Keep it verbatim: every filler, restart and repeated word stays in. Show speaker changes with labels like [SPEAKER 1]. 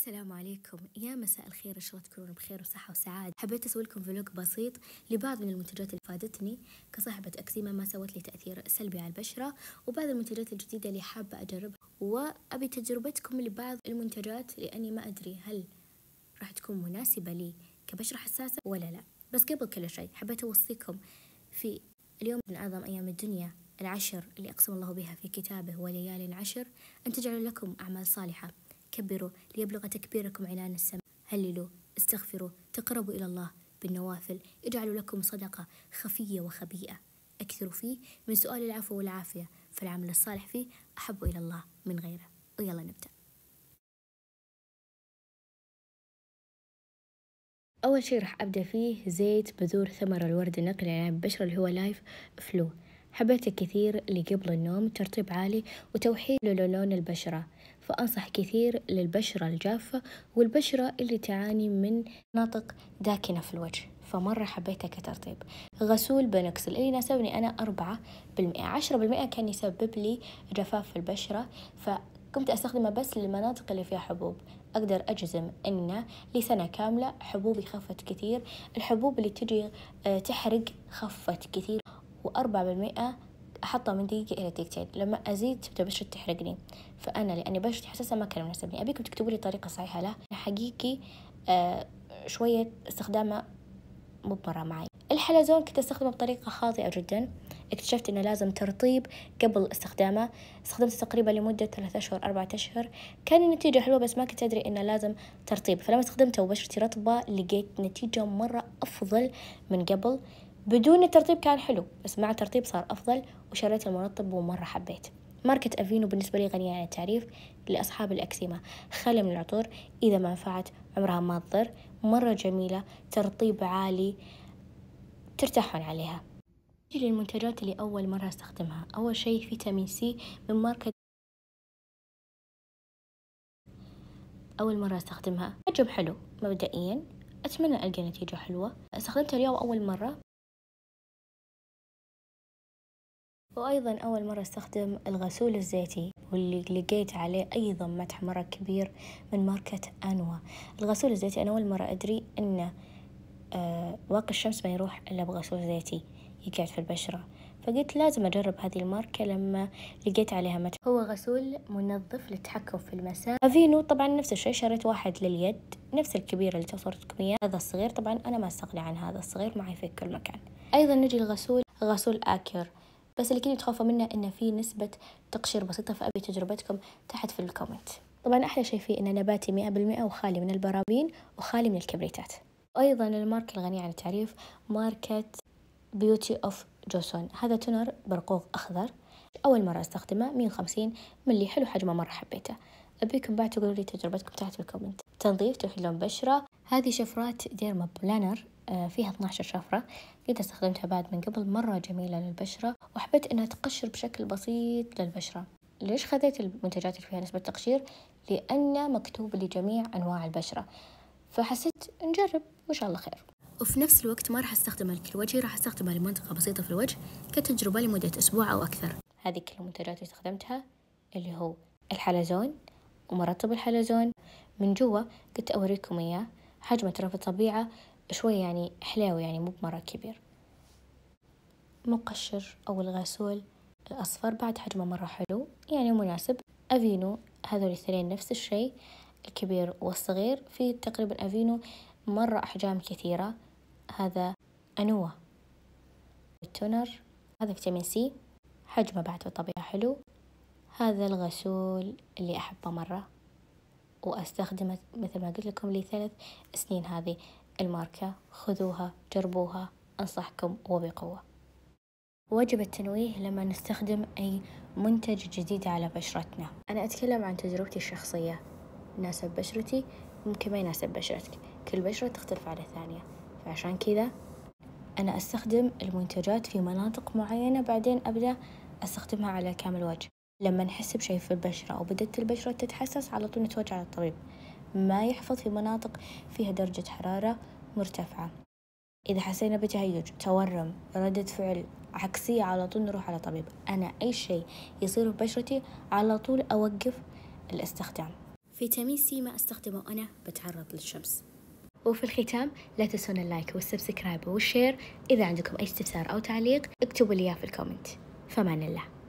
[SPEAKER 1] السلام عليكم، يا مساء الخير، ان شاء الله تكونون بخير وصحة وسعادة. حبيت اسوي لكم فلوج بسيط لبعض من المنتجات اللي فادتني كصاحبة اكزيما، ما سوت لي تأثير سلبي على البشرة، وبعض المنتجات الجديدة اللي حابة اجربها، وابي تجربتكم لبعض المنتجات لاني ما ادري هل راح تكون مناسبة لي كبشرة حساسة ولا لا. بس قبل كل شيء حبيت اوصيكم في اليوم من اعظم ايام الدنيا، العشر اللي اقسم الله بها في كتابه وليال عشر، ان تجعلوا لكم اعمال صالحة، كبروا ليبلغ تكبيركم عنان السماء، هللوا، استغفروا، تقربوا إلى الله بالنوافل، اجعلوا لكم صدقة خفية وخبيئة، أكثروا فيه من سؤال العفو والعافية، فالعمل الصالح فيه أحب إلى الله من غيره. ويلا نبدأ. أول شيء راح أبدأ فيه زيت بذور ثمر الورد النقي لعناية بالبشرة اللي هو لايف فلو. حبيته كثير لقبل النوم، ترطيب عالي وتوحيد للون البشرة، فأنصح كثير للبشرة الجافة والبشرة اللي تعاني من مناطق داكنة في الوجه، فمرة حبيته كترطيب. غسول بنكسل اللي يناسبني أنا أربعة بالمئة، عشرة بالمئة كان يسبب لي جفاف في البشرة، فكنت أستخدمه بس للمناطق اللي فيها حبوب. أقدر أجزم إنه لسنة كاملة حبوبي خفت كثير، الحبوب اللي تجي تحرق خفت كثير. وأربعة بالمئة أحطها من دقيقة إلى دقيقتين، لما أزيد تبدأ بشرتي تحرقني، فأنا لأني بشرتي حساسة ما كان مناسبني. أبيكم تكتبوا لي طريقة صحيحة له، حقيقي آه شوية استخدامه مو مرة معي. الحلزون كنت استخدمه بطريقة خاطئة جدا، اكتشفت انه لازم ترطيب قبل استخدامه، استخدمته تقريبا لمدة ثلاثة اشهر أربعة اشهر، كان النتيجة حلوة بس ما كنت ادري انه لازم ترطيب، فلما استخدمته وبشرتي رطبة لقيت نتيجة مرة افضل من قبل. بدون الترطيب كان حلو بس مع الترطيب صار افضل، وشريت المرطب ومرة حبيت. ماركة افينو بالنسبة لي غنية عن التعريف لاصحاب الاكسيما، خالية من العطور، اذا ما نفعت عمرها ما تضر، مرة جميلة، ترطيب عالي، ترتاحون عليها. نجي للمنتجات اللي أول مرة استخدمها. أول شيء فيتامين سي من ماركة، أول مرة استخدمها، حجم حلو مبدئيا، أتمنى ألقى نتيجة حلوة. استخدمتها اليوم أول مرة. وأيضا أول مرة استخدم الغسول الزيتي واللي لقيت عليه أيضا مدح مرة كبير من ماركة أنوا. الغسول الزيتي أنا أول مرة أدري أنه آه واقي الشمس ما يروح إلا بغسول زيتي يقعد في البشرة، فقلت لازم أجرب هذه الماركة لما لقيت عليها مدح. هو غسول منظف للتحكم في المسام. افينو طبعا نفس الشيء، شريت واحد لليد نفس الكبير اللي صورتكم اياه، هذا الصغير طبعا أنا ما استغني عن هذا الصغير، معي في كل مكان. أيضا نجي الغسول، غسول آكير، بس اللي كنت تخافوا منه إنه فيه نسبة تقشير بسيطة، فأبي تجربتكم تحت في الكومنت. طبعا أحلى شيء فيه إنه نباتي مئة بالمئة وخالي من البرابين وخالي من الكبريتات. أيضا الماركة الغنية عن التعريف ماركة بيوتي أوف جوسون، هذا تونر برقوق أخضر، أول مرة استخدمه، مية وخمسين ملي، حلو حجمه مرة حبيته. أبيكم بعد تقولوا لي تجربتكم تحت في الكومنت. تنظيف توحيد لون بشرة، هذه شفرات ديرما بلانر فيها اثنتي عشرة شفرة، قد استخدمتها بعد من قبل، مرة جميلة للبشرة وحبيت إنها تقشر بشكل بسيط للبشرة. ليش خذيت المنتجات اللي فيها نسبة تقشير؟ لأنه مكتوب لجميع أنواع البشرة، فحسيت نجرب وإن شاء الله خير. وفي نفس الوقت ما راح استخدمها لكل وجهي، راح استخدمها لمنطقة بسيطة في الوجه كتجربة لمدة أسبوع أو أكثر. هذه كل المنتجات اللي استخدمتها، اللي هو الحلزون ومرطب الحلزون من جوا، قلت أوريكم إياه، حجمه ترى في الطبيعة شوي يعني حلاوة، يعني مو بمرة كبير. مقشر أو الغسول الأصفر بعد حجمه مرة حلو يعني مناسب. أفينو هذول الاثنين نفس الشيء، الكبير والصغير، في تقريبا أفينو مرة أحجام كثيرة، هذا أنوا. التونر هذا فيتامين سي، حجمه بعد بالطبيعة حلو. هذا الغسول اللي أحبه مرة وأستخدمه مثل ما قلت لكم لي ثلاث سنين. هذه الماركة خذوها جربوها، أنصحكم وبقوة. واجب التنويه لما نستخدم أي منتج جديد على بشرتنا. أنا أتكلم عن تجربتي الشخصية، يناسب بشرتي ممكن ما يناسب بشرتك، كل بشرة تختلف على الثانية، فعشان كذا أنا أستخدم المنتجات في مناطق معينة، بعدين أبدأ أستخدمها على كامل وجه. لما نحس بشيء في البشرة أو بدأت البشرة تتحسس على طول نتوجه على الطبيب، ما يحفظ في مناطق فيها درجة حرارة مرتفعة. إذا حسينا بتهيج، تورم، ردة فعل عكسية، على طول نروح على طبيب. أنا أي شيء يصير في بشرتي على طول أوقف الاستخدام. في فيتامين سي ما أستخدمه أنا بتعرض للشمس. وفي الختام لا تنسون اللايك والسبسكرايب والشير. إذا عندكم أي استفسار أو تعليق اكتبوا لي إياه في الكومنت. فمان الله.